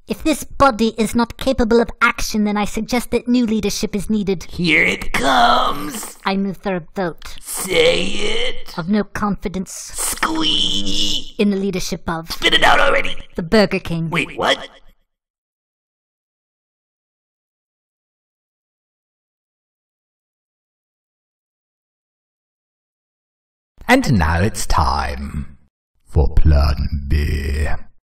If this body is not capable of action, then I suggest that new leadership is needed. Here it comes. I move for a vote. Say it. Of no confidence. Squee. In the leadership of... Spit it out already. The Burger King. Wait, what? And now it's time for Plan B.